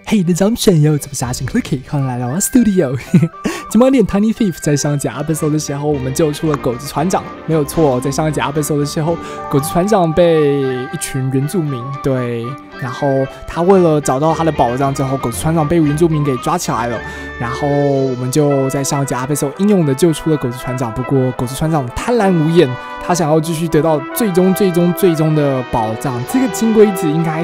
嘿，大家好，友，这不是阿星 Clicky， 欢迎来到我 Studio。今晚练 Tiny Thief， 在上一集 episode 的时候，我们救出了狗子船长，没有错。在上一集 episode 的时候，狗子船长被一群原住民对，然后他为了找到他的宝藏之后，狗子船长被原住民给抓起来了。然后我们就在上一集 episode 英勇的救出了狗子船长。不过狗子船长贪婪无厌，他想要继续得到最终的宝藏。这个金龟子应该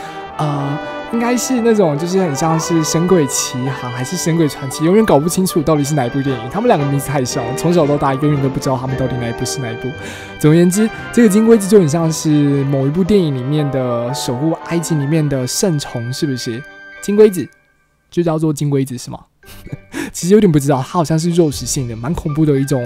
是那种就是很像是《神鬼奇航》还是《神鬼传奇》，永远搞不清楚到底是哪一部电影。他们两个名字太像了，从小到大永远都不知道他们到底哪一部是哪一部。总而言之，这个金龟子就很像是某一部电影里面的守护埃及里面的圣虫，是不是？金龟子就叫做金龟子是吗？其实有点不知道，它好像是肉食性的，蛮恐怖的一种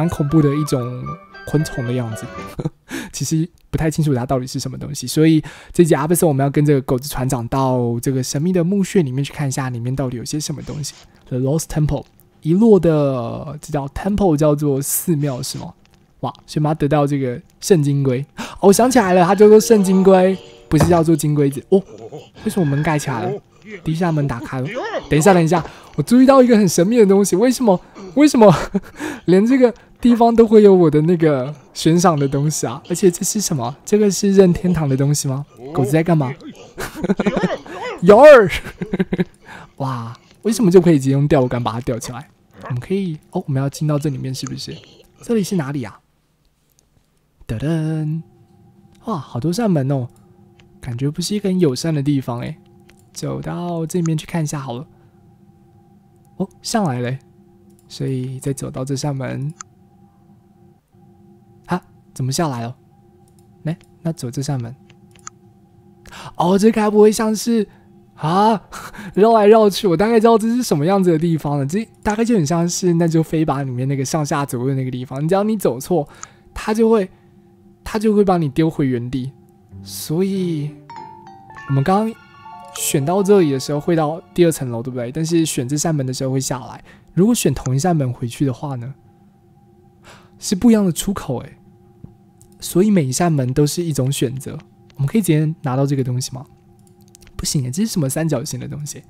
昆虫的样子。其实不太清楚它到底是什么东西，所以这集 episode 我们要跟这个狗子船长到这个神秘的墓穴里面去看一下，里面到底有些什么东西。The Lost Temple， 遗落的这叫 Temple， 叫做寺庙是吗？哇，所以我们要得到这个圣金龟。哦，我想起来了，它叫做圣金龟，不是叫做金龟子。哦，为什么门盖起来了？第一扇门打开了。等一下，我注意到一个很神秘的东西，为什么连这个地方都会有我的那个悬赏的东西啊？而且这是什么？这个是任天堂的东西吗？狗子在干嘛？有儿！哇，为什么就可以直接用钓竿把它钓起来？我们可以哦，我们要进到这里面是不是？这里是哪里啊？噔噔！哇，好多扇门哦，感觉不是一个很友善的地方哎。走到这边去看一下好了。哦，上来了，所以再走到这扇门。啊，怎么下来了？那走这扇门。哦，这该不会像是啊绕来绕去？我大概知道这是什么样子的地方了。这大概就很像是那就飞靶里面那个上下左右的那个地方。只要你走错，它就会把你丢回原地。所以我们刚刚选到这里的时候会到第二层楼，对不对？但是选这扇门的时候会下来。如果选同一扇门回去的话呢，是不一样的出口哎。所以每一扇门都是一种选择。我们可以直接拿到这个东西吗？不行哎，这是什么三角形的东西？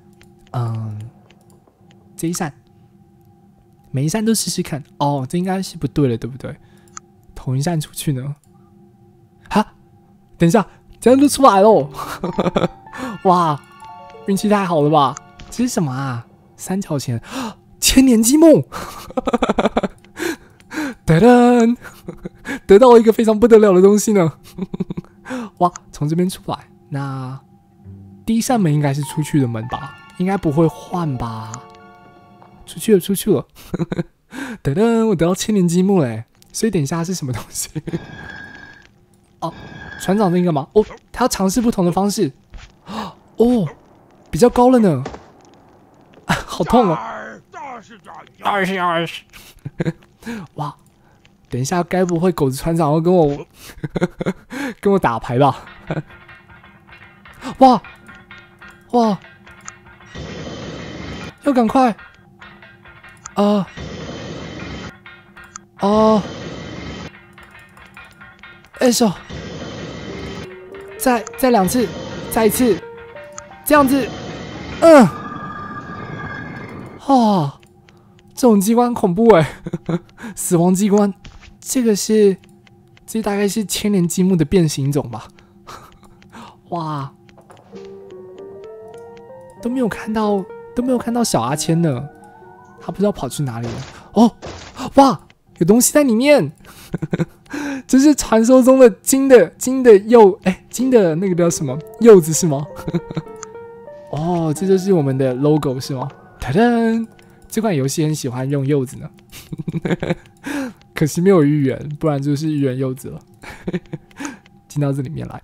这一扇，每一扇都试试看。哦，这应该是不对了，对不对？同一扇出去呢？哈，等一下，这样就出来喽！哇，运气太好了吧？这是什么啊？三角形，千年积木！噔噔，得到了一个非常不得了的东西呢！哇，从这边出来，那第一扇门应该是出去的门吧？应该不会换吧？出去了！噔噔，我得到千年积木嘞！所以等一下是什么东西？哦，船长那个吗？哦，他要尝试不同的方式。哦，比较高了呢，好痛哦！20。哇，等一下，该不会狗子船长要跟我打牌吧？哇，要赶快！哎手，再两次，再一次。这样子，这种机关恐怖哎，死亡机关，这大概是千年积木的变形种吧？哇，都没有看到小阿千呢，他不知道跑去哪里了。哦，哇，有东西在里面，这是传说中的金的那个叫什么柚子是吗？哦，这就是我们的 logo 是吗？噔噔，这款游戏很喜欢用柚子呢，可惜没有芋圆，不然就是芋圆柚子了。进到这里面来，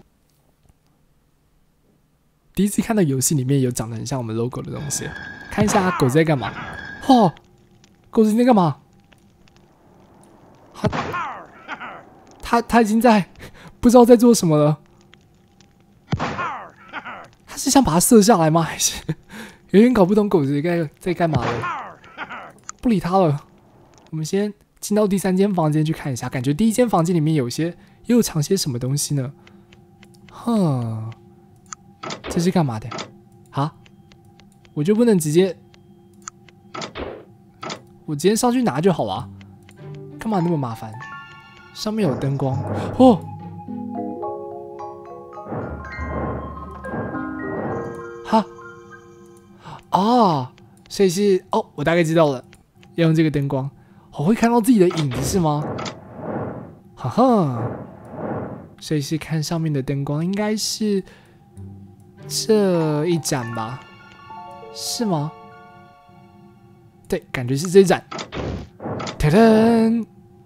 第一次看到游戏里面有长得很像我们 logo 的东西，看一下狗子在干嘛？哦，狗子你在干嘛？他已经在不知道在做什么了。他是想把它射下来吗？还是有点搞不懂狗子在干嘛了？不理他了。我们先进到第三间房间去看一下，感觉第一间房间里面又藏些什么东西呢？这是干嘛的？啊， 我就不能直接，我直接上去拿就好了，干嘛那么麻烦？上面有灯光哦。哈，啊，所以是哦，我大概知道了，要用这个灯光，我会看到自己的影子是吗？哈哈，所以是看上面的灯光，应该是这一盏吧？是吗？对，感觉是这一盏。噔噔，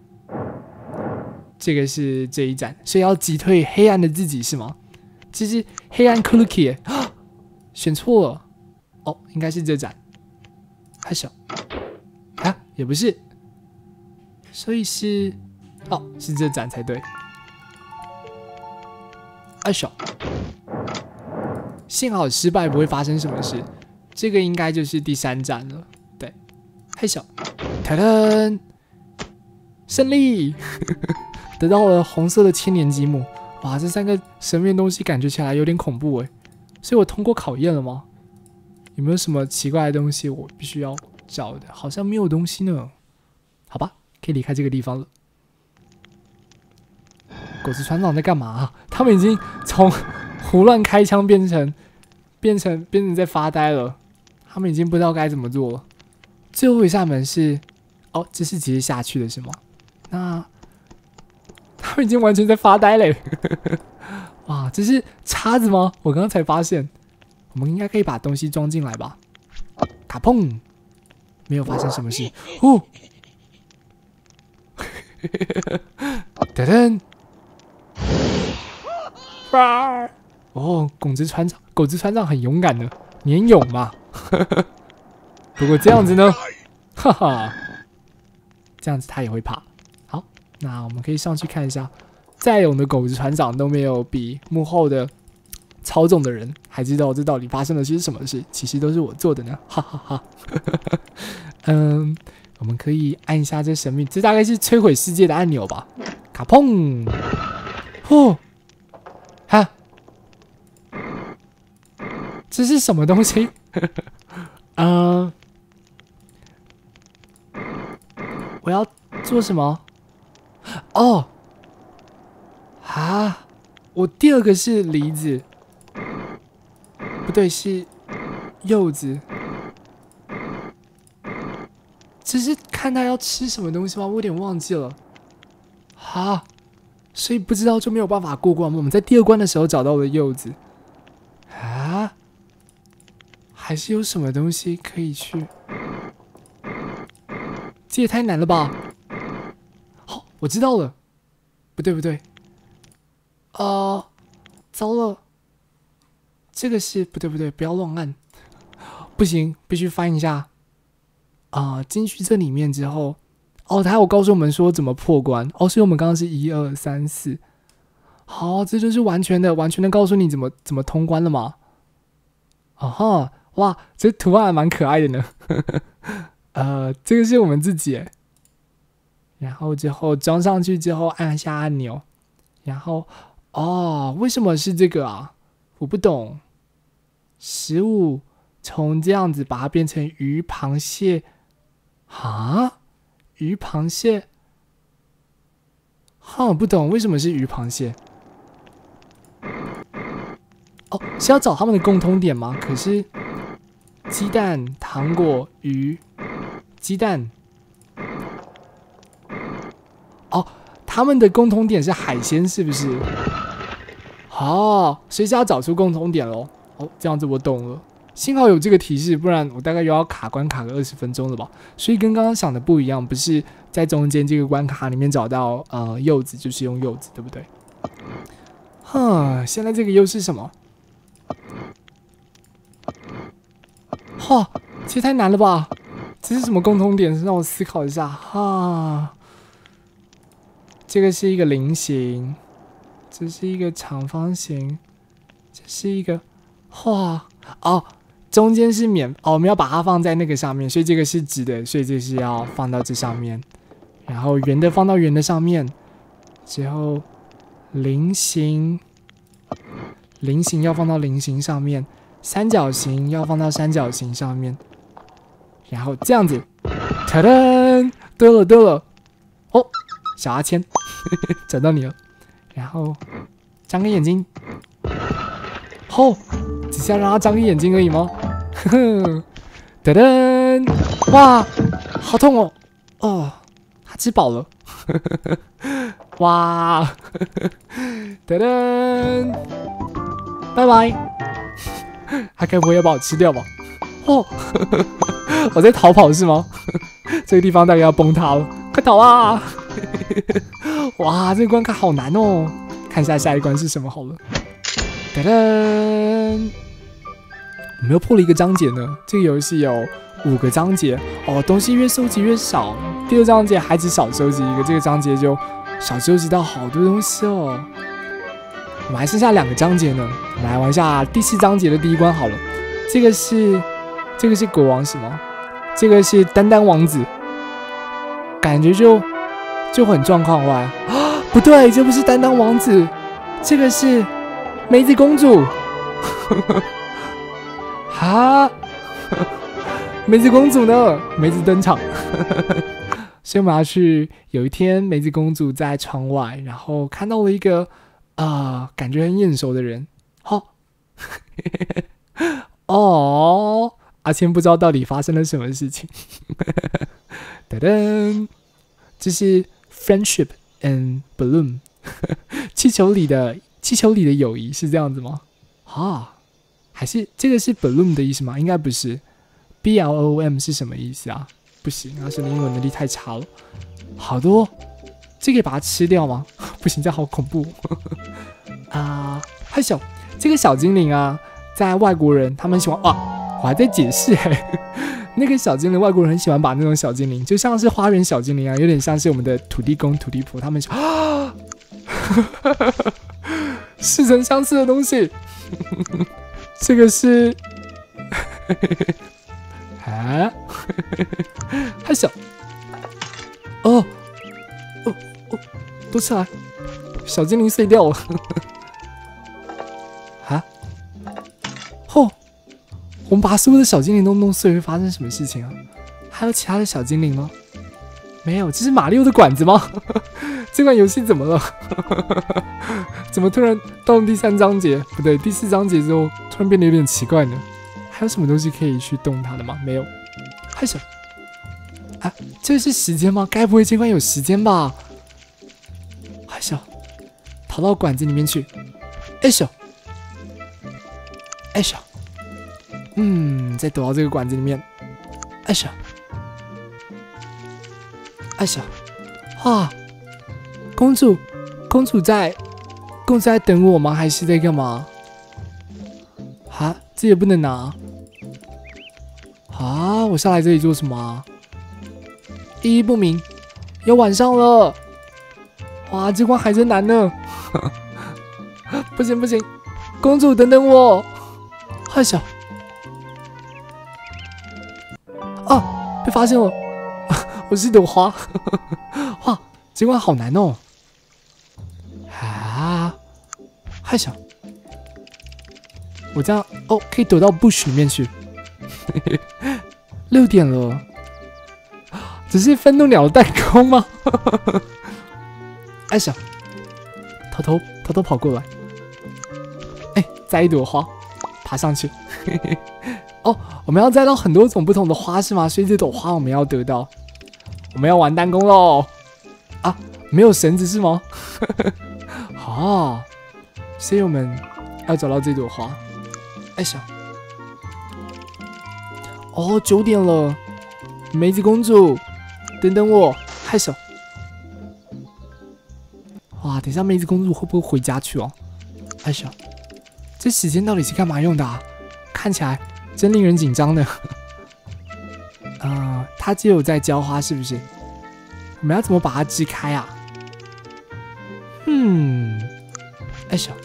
这个是这一盏，所以要击退黑暗的自己是吗？这是黑暗 Cookie， 选错了。哦，应该是这盏。还小啊，也不是，所以是哦，是这盏才对。还小，幸好失败不会发生什么事。这个应该就是第3盏了。对，还小，噔噔，胜利，得到了红色的千年积木。哇，这3个神秘的东西感觉起来有点恐怖哎。所以我通过考验了吗？有没有什么奇怪的东西我必须要找的？好像没有东西呢。好吧，可以离开这个地方了。狗子船长在干嘛啊？他们已经从胡乱开枪变成在发呆了。他们已经不知道该怎么做了。最后一扇门是，哦，这是直接下去的是吗？那他们已经完全在发呆嘞。哇，这是叉子吗？我刚刚才发现。我们应该可以把东西装进来吧？卡碰，没有发生什么事。哦，噔噔，哦，狗子船长很勇敢的，年勇嘛。不过这样子呢，哈哈，这样子他也会怕。好，那我们可以上去看一下，再勇的狗子船长都没有比幕后的操纵的人还知道这到底发生了些什么事，其实都是我做的呢，哈哈哈。我们可以按一下这神秘，这大概是摧毁世界的按钮吧？卡碰，哦，哈，这是什么东西？我要做什么？哦，啊，我第2个是梨子。不对，是柚子。只是看他要吃什么东西吗？我有点忘记了。啊，所以不知道就没有办法过关吗？我们在第2关的时候找到了柚子。啊，还是有什么东西可以去？这也太难了吧！好，我知道了。不对，糟了。这个是不对，不要乱按，不行，必须翻一下。进去这里面之后，哦，他有告诉我们说怎么破关。哦，所以我们刚刚是1、2、3、4。好，这就是完全的告诉你怎么通关了吗？啊哈，哇，这图案还蛮可爱的呢。这个是我们自己耶。然后之后装上去之后按下按钮，然后为什么是这个啊？我不懂。食物从这样子把它变成鱼、螃蟹，鱼、螃蟹，我不懂为什么是鱼、螃蟹。哦，是要找他们的共通点吗？可是鸡蛋、糖果、鱼、鸡蛋，他们的共通点是海鲜，是不是？所以是要找出共通点咯。这样子我懂了。幸好有这个提示，不然我大概又要卡关卡个20分钟了吧。所以跟刚刚想的不一样，不是在中间这个关卡里面找到柚子，就是用柚子，对不对？现在这个又是什么？这也太难了吧！这是什么共通点？让我思考一下。这个是一个菱形，这是一个长方形，这是一个中间是我们要把它放在那个上面，所以这个是直的，所以这是要放到这上面，然后圆的放到圆的上面，之后菱形要放到菱形上面， 三角形要放到三角形上面，然后这样子，哒噔，对了对了，哦，小阿谦，找到你了，然后张开眼睛，哦，只是要让他张开眼睛而已吗？呵呵，哒噔，哇，好痛哦，哦，他吃饱了，哇，哒噔，拜拜。他该不会要把我吃掉吧？哦，我在逃跑是吗？这个地方大概要崩塌了，快逃啊！哇，这个关卡好难哦，看一下下一关是什么好了。噔噔，我们又破了一个章节呢。这个游戏有5个章节哦，东西越收集越少。第2章节还只少收集一个，这个章节就少收集到好多东西哦。我们还剩下2个章节呢，我们来玩一下第4章节的第1关好了。这个是国王什么？这个是丹丹王子，感觉就很状况外啊！不对，这不是丹丹王子，这个是梅子公主。哈，梅子公主呢？梅子登场。所以我们要去，有一天梅子公主在窗外，然后看到了一个感觉很眼熟的人。哦，阿谦不知道到底发生了什么事情。噔噔，这是 friendship and balloon， 气球里的友谊是这样子吗？还是这个是 balloon 的意思吗？应该不是。BLOM 是什么意思啊？不行，阿生的英文能力太差了。好多，这可以把它吃掉吗？不行，这样好恐怖。害羞，这个小精灵啊，在外国人他们喜欢我还在解释那个小精灵，外国人很喜欢把那种小精灵，就像是花园小精灵啊，有点像是我们的土地公、土地婆，他们似曾相识的东西。这个是害羞，躲起来，小精灵碎掉了。我们把所有的小精灵都弄碎，会发生什么事情啊？还有其他的小精灵吗？没有，这是马里奥的管子吗？这款游戏怎么了？怎么突然到了第3章节？不对，第4章节之后突然变得有点奇怪呢？还有什么东西可以去动它的吗？没有。害羞这个是时间吗？该不会这关有时间吧？害羞，逃到管子里面去。害羞，再躲到这个管子里面。害羞，公主在等我吗？还是在干嘛？这也不能拿。我下来这里做什么啊？意义不明。要晚上了。哇，这关还真难呢。不行，公主等等我。害羞。被发现了。我是一朵花。哇，这关好难哦。害羞。我这样可以躲到 bush 里面去。6点了，只是愤怒鸟的弹弓吗？害羞，偷偷跑过来。摘一朵花，爬上去。我们要摘到很多种不同的花是吗？所以这朵花我们要得到。我们要玩弹弓喽！没有绳子是吗？所以我们要找到这朵花。害羞。9点了，梅子公主，等等我，害羞。哇，等一下梅子公主会不会回家去哦？害羞，这时间到底是干嘛用的啊？看起来真令人紧张呢。她只有在浇花是不是？我们要怎么把它支开啊？害羞。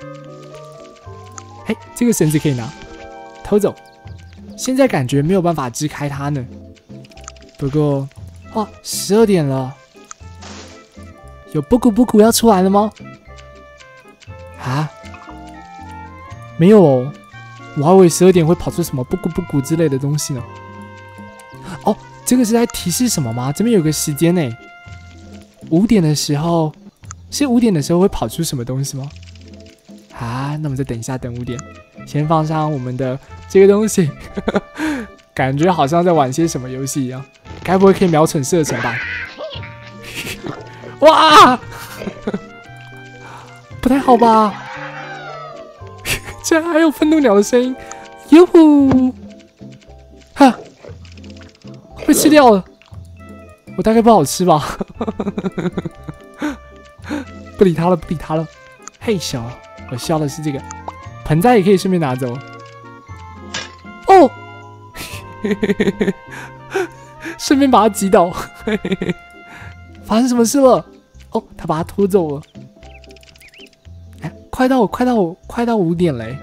这个绳子可以拿，偷走。现在感觉没有办法支开它呢。不过，12点了，有布谷要出来了吗？没有哦， 我还以为12点会跑出什么不咕不咕之类的东西呢。哦，这个是在提示什么吗？这边有个时间呢，5点的时候，是5点的时候会跑出什么东西吗？啊，那我们再等一下，等5点，先放上我们的这个东西，感觉好像在玩些什么游戏一样，该不会可以瞄准射程吧？哇，不太好吧？竟然还有愤怒鸟的声音，哟呼！哈，被吃掉了，我大概不好吃吧？不理他了，不理他了。嘿咻，我需要的是这个盆栽，也可以顺便拿走。哦，顺便把它击倒。发生什么事了？哦，他把它拖走了。哎，快到5点嘞！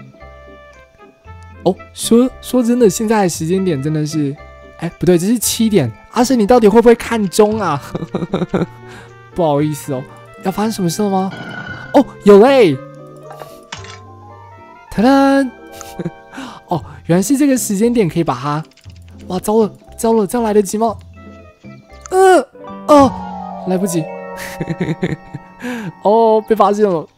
哦，说真的，现在的时间点真的是，哎，不对，这是7点。阿生，你到底会不会看钟啊？不好意思哦，要发生什么事了吗？哦，有嘞！噔噔！哦，原来是这个时间点可以把它……哇，糟了，这样来得及吗？哦，来不及。哦，被发现了。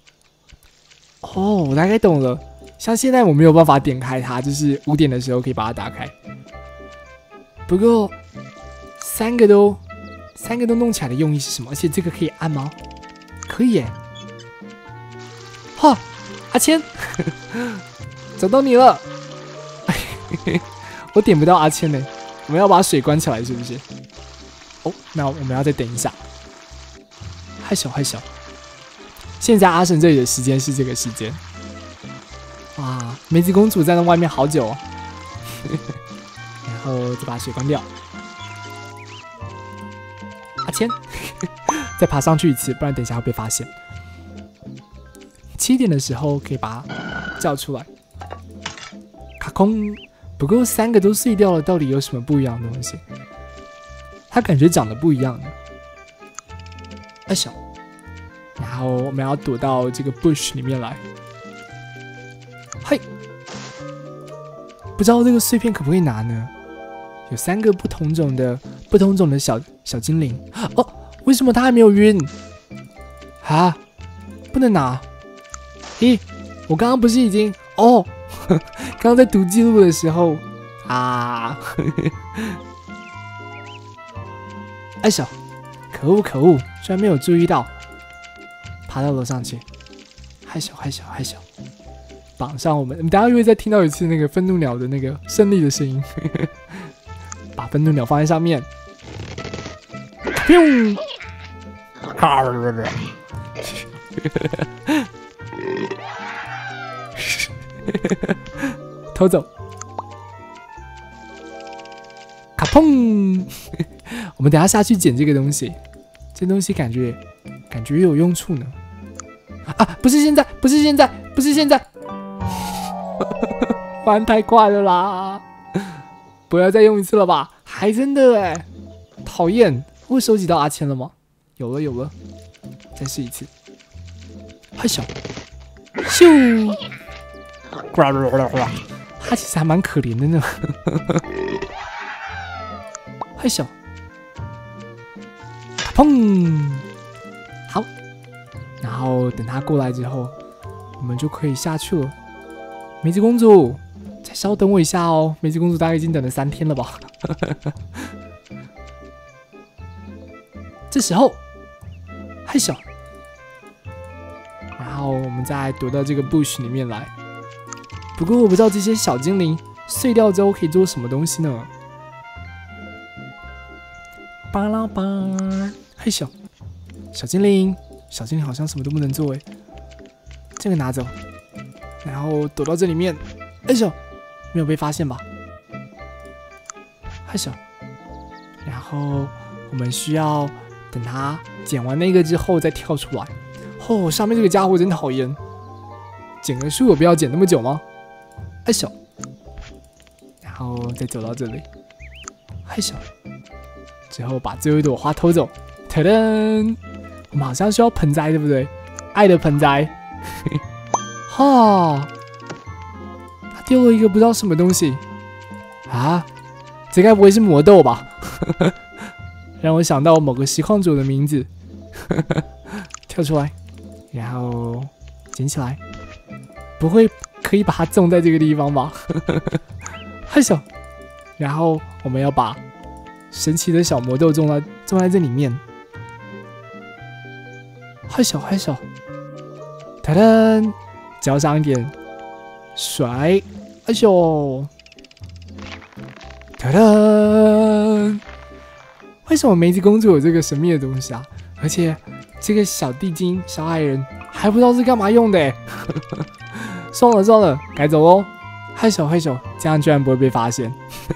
哦，我大概懂了。像现在我没有办法点开它，就是5点的时候可以把它打开。不过三个都弄起来的用意是什么？而且这个可以按吗？可以耶！哈，阿谦，找到你了。我点不到阿谦呢，我们要把水关起来是不是？哦，那我们要再等一下。害羞。现在阿神这里的时间是这个时间。哇，梅子公主在那外面好久哦。然后再把水关掉。阿谦，再爬上去一次，不然等一下会被发现。7点的时候可以把它叫出来。卡空，不过3个都碎掉了，到底有什么不一样的东西？它感觉长得不一样呢。哎小，然后我们要躲到这个 bush 里面来。嘿，不知道这个碎片可不可以拿呢？有3个不同种的小精灵。哦，为什么它还没有晕？啊，不能拿。咦，我刚刚不是已经……哦，刚刚在读记录的时候啊，哎小，可恶，居然没有注意到，爬到楼上去，害羞，绑上我们等下又会再听到一次那个愤怒鸟的那个胜利的声音，把愤怒鸟放在上面，砰！偷走，卡砰！我们等下去捡这个东西，这东西感觉有用处呢。啊，不是现在，玩太快了啦！不要再用一次了吧？还真的哎，讨厌！我收集到阿谦了吗？有了，再试一次。害羞，咻！他其实还蛮可怜的呢。害羞，砰！好，然后等他过来之后，我们就可以下去了。梅子公主，再稍等我一下哦。梅子公主大概已经等了3天了吧？这时候，害羞，然后我们再躲到这个 bush 里面来。不过我不知道这些小精灵碎掉之后可以做什么东西呢？巴拉巴，嘿咻，小精灵好像什么都不能做哎。这个拿走，然后躲到这里面，哎咻，没有被发现吧？嘿咻，然后我们需要等他捡完那个之后再跳出来。哦，上面这个家伙真讨厌，捡个树有必要捡那么久吗？害羞，然后再走到这里，害羞，之后把最后一朵花偷走。噔噔，我们好像需要盆栽，对不对？爱的盆栽，哈， 丢了一个不知道什么东西啊？这该不会是魔豆吧？让我想到某个实况主的名字。跳出来，然后捡起来，不会可以把它种在这个地方吧？害羞，然后我们要把神奇的小魔豆种在这里面。害羞，噔噔，浇上一点水，害羞，噔噔。为什么梅子公主有这个神秘的东西啊？而且这个小地精、小矮人还不知道是干嘛用的。算了，该走喽。害羞，这样居然不会被发现。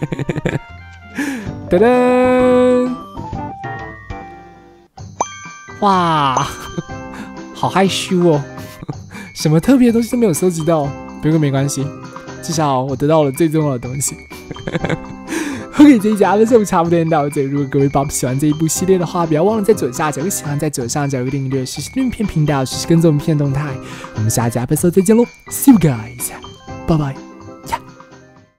噔噔，哇，好害羞哦！什么特别的东西都没有收集到，不过没关系，至少我得到了最重要的东西。OK， 这一集的节目差不多到这里。如果各位宝宝喜欢这一部系列的话，不要忘了在左下角喜欢，在左上角有个订阅，实时对片频道，实时跟踪我们片动态。我们下集episode再见喽 ，See you guys，拜拜。